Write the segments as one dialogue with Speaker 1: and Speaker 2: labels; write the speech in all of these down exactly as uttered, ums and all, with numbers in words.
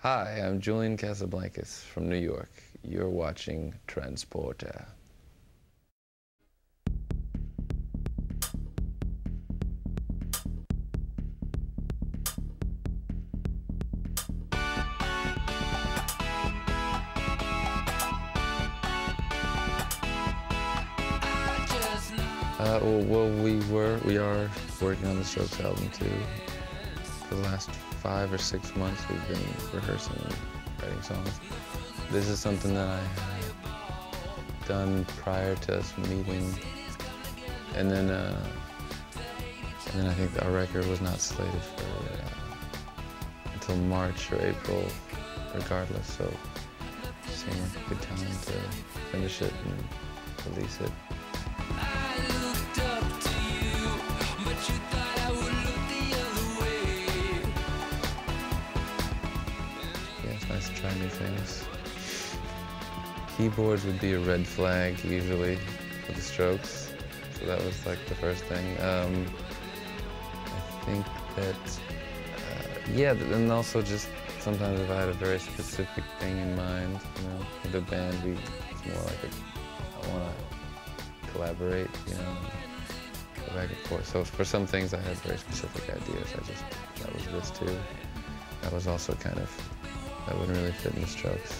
Speaker 1: Hi, I'm Julian Casablancas from New York. You're watching Transporter. Uh, well, well, we were, we are working on the Strokes album too. For the last five or six months, we've been rehearsing and writing songs. This is something that I had done prior to us meeting, and then, uh, and then I think our record was not slated for uh, until March or April, regardless. So, it seemed like a good time to finish it and release it. Nice to try new things. Keyboards would be a red flag usually for the Strokes, so that was like the first thing. Um, I think that, uh, yeah, and also just sometimes if I had a very specific thing in mind, you know, with the band, we, it's more like a, I want to collaborate, you know, go back and forth. So for some things I had very specific ideas. I just, that was this too. That was also kind of, that wouldn't really fit in the Strokes.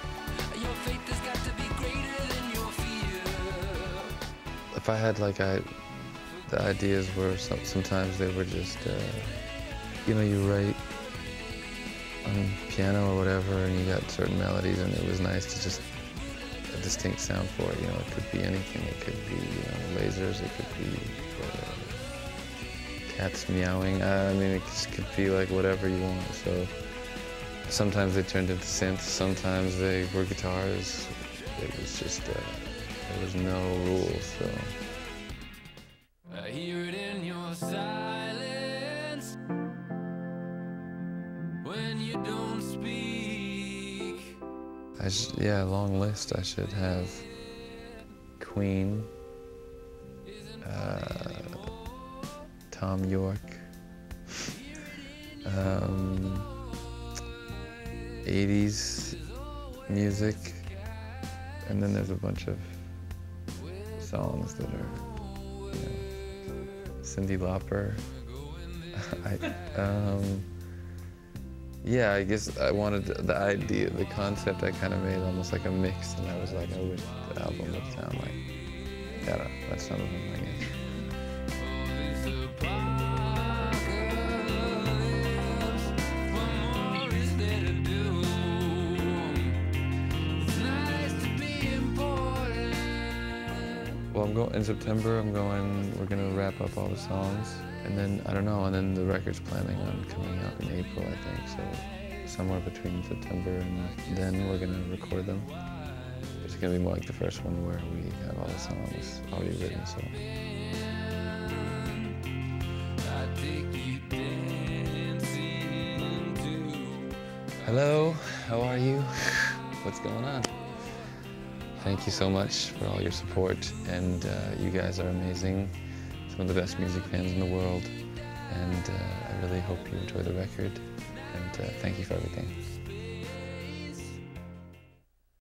Speaker 1: If I had like, I, the ideas were, some, sometimes they were just, uh, you know, you write on piano or whatever and you got certain melodies and it was nice to just, a distinct sound for it, you know, it could be anything. It could be, you know, lasers, it could be uh, cats meowing. I mean, it just could be like whatever you want, so. Sometimes they turned into synths, sometimes they were guitars. It was just, uh, there was no rules, so. I hear it in your silence when you don't speak. I sh yeah, long list. I should have Queen, uh, Thom Yorke, um, eighties music, and then there's a bunch of songs that are, you know, Cyndi Lauper. I, um, yeah, I guess I wanted the idea, the concept I kind of made almost like a mix, and I was like, I wish the album would sound like, yeah, that's some of them, I guess. Well, I'm going in September. I'm going. We're gonna wrap up all the songs, and then I don't know. And then the record's planning on coming out in April, I think. So somewhere between September and then we're gonna record them. It's gonna be more like the first one where we have all the songs already written. So. Hello. How are you? What's going on? Thank you so much for all your support, and uh, you guys are amazing. Some of the best music fans in the world, and uh, I really hope you enjoy the record, and uh, thank you for everything.